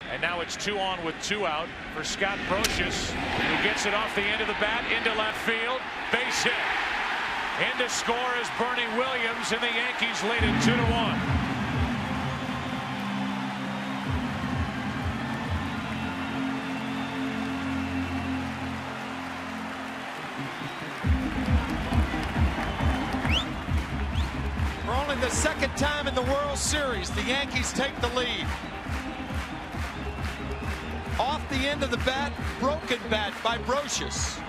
And now it's 2 on with 2 out for Scott Brosius, who gets it off the end of the bat into left field. Base hit. In to score is Bernie Williams, and the Yankees lead it 2-1. For only the second time in the World Series, the Yankees take the lead. Off the end of the bat, broken bat by Brosius.